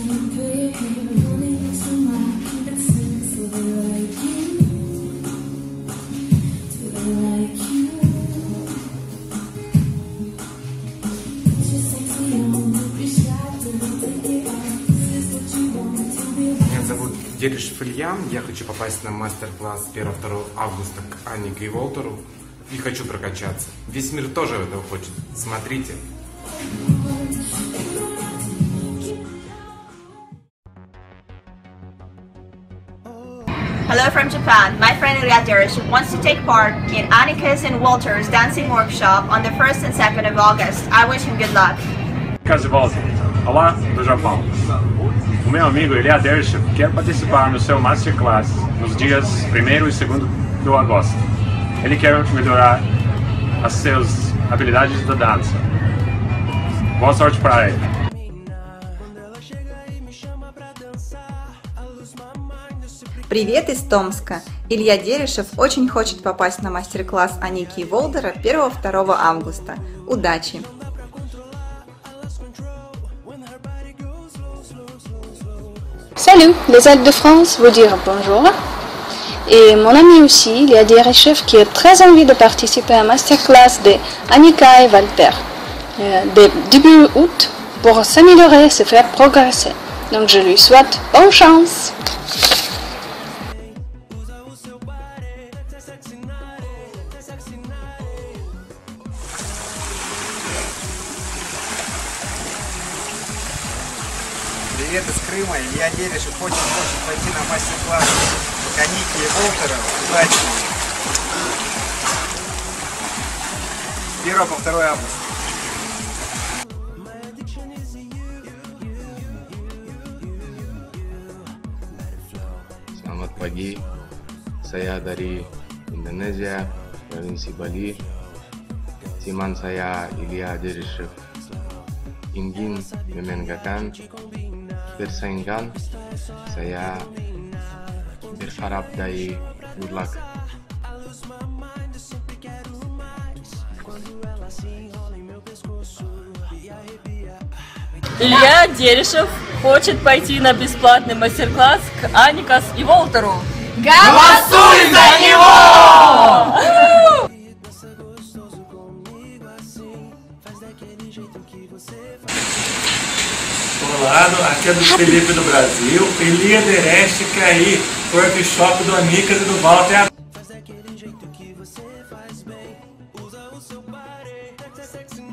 Меня зовут Дерешев Илья, я хочу попасть на мастер-класс 1-2 августа к Анике и Волтеру и хочу прокачаться. Весь мир тоже этого хочет. Смотрите. Hello from Japan. My friend Ilya Dereshev wants to take part in Annika's and Walter's dancing workshop on the 1st and 2nd of August. I wish him good luck. Annika e Walter, olá do Japão. O meu amigo Ilya Dereshev quer participar no seu masterclass nos dias 1º e 2º de agosto. Ele quer melhorar as suas habilidades da dança. Boa sorte para ele. Привет из Томска! Илья Дерешев очень хочет попасть на мастер-класс Аники и Волтера 1-2 августа. Удачи! Salut, les Alpes de France vous dire bonjour. Et mon ami aussi, Ilya Dereshev, qui a très envie de participer à la masterclass de Anika et Walter début août pour s'améliorer et se faire progresser. Donc je lui souhaite bonne chance. Привет из Крыма, Илья Дерешев очень хочет пойти на мастер-класс к Анике и Волтеру. Удачи! 1-2 августа. Selamat pagi, saya dari Indonesia, Provinsi Bali. Teman saya Ilya Dereshev ingin membanggakan persaingan. Saya berharap dari good luck. Илья Дерешев хочет пойти на бесплатный мастер-класс к Аникас и Волтеру. Голосуй за него! Olá, aqui é do Felipe do Brasil. Ilya Dereshev quer ir pro workshop do Anika e do Walter.